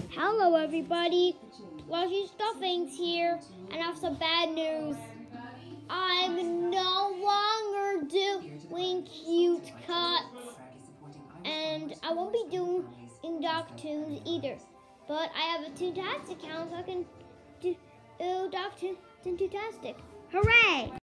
Hello everybody, Plushy Stuffings here, and I have some bad news. I'm no longer doing cute cuts, and I won't be doing Doc-Toons either. But I have a Toontastic account, so I can do Doc-Toons and Toontastic. Hooray!